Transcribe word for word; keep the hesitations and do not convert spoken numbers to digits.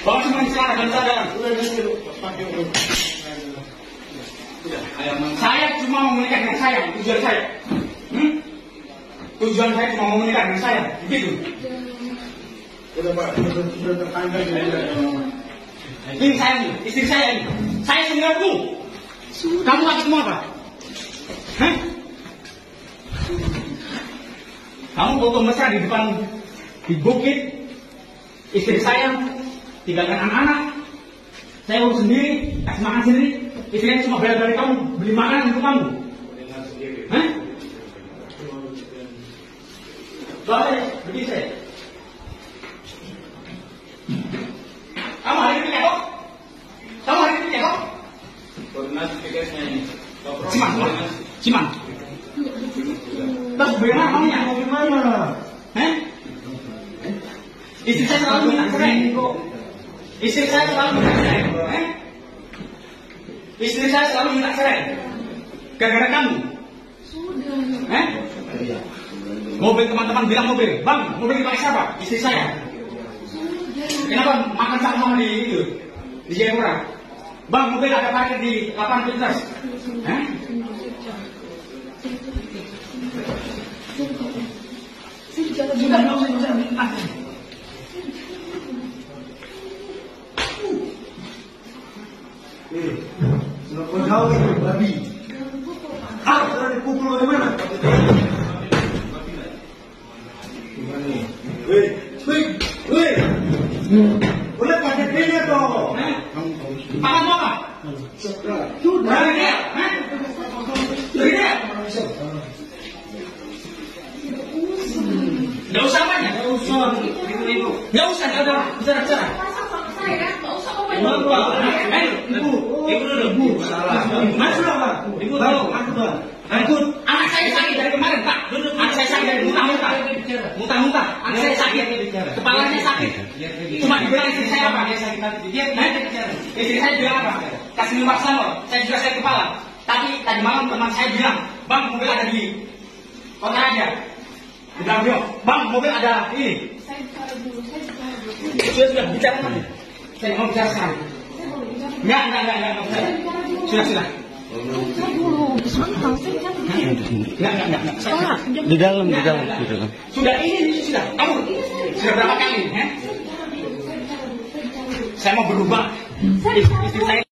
Bawa semua sana dan sadar. Saya cuma mau menikah dengan saya, tujuan saya. Hmm? Tujuan saya cuma mau menikah dengan saya, begitu. Sudah Pak, sudah tertanggal. Ini saya nih, istri saya nih. Saya seniorku. Kamu lagi semua apa? Hah? Kamu foto mesra di depan di bukit. Istri saya tinggalkan anak-anak. Saya urus sendiri, kasih makan sendiri. Istri saya cuma bela dari kamu, beli makanan untuk kamu. Hah? Boleh, begini saya. Kamu hari ini kok? Kamu hari ini kok? Koordinasi tugasnya ini. Siman, siman. Terus bagaimana kamunya? Gimana? Hah? Istri saya selalu minta cerai. Istri saya selalu minta cerai. Hah? Istri saya selalu minta cerai. Gara-gara kamu. Sudah. Hah? Mobil teman-teman bilang mobil. Bang, mobil dipakai siapa? Istri saya. Kenapa makan sama di itu? Di Jayapura. Bang, mobil ada parkir di lapangan fitness. Hah? Sudah, sudah, sudah. Eh, sudah kau jauh ini, babi. Ah, sudah dipukul bagaimana? Gimana nih? Weh, weh, weh. Boleh pakai pena toh? Makan apa? Sudah. Dari dia? Hah? Dari dia? Nggak usah banyak. Nggak usah. Ibu-ibu. Nggak usah, nggak ada bicara-bicara. Eh, ibu, ibu dulu. Ibu, salah. Masuk lah, Pak. Ibu tahu, masuk Pak. Ikut. Anak saya sakit dari kemarin, Pak. Anak saya sakit dari muntah-muntah. Muntah-muntah. Anak saya sakit. Kepalanya sakit. Cuma dibilang istri saya apa? Dia sakit hati. Dia istri saya bilang apa? Kasih minum paracetamol. Saya juga sakit kepala. Tapi tadi malam teman saya bilang, Bang, mobil ada di kota aja. Bilang dia, Bang, mobil ada ini. Saya bicara dulu, saya bicara dulu. Sudah sudah bicara mana? Saya mau bicara sekarang. Saya boleh bicara dulu. Enggak, enggak, enggak, enggak. Sudah, sudah. Bicara dulu. Sebentar, saya bicara dulu. Enggak, enggak, enggak, enggak. Pak, Di dalam, di dalam, di dalam. Sudah ini, ini sudah. Kamu sudah berapa kali? Eh? Saya mau berubah. Istri saya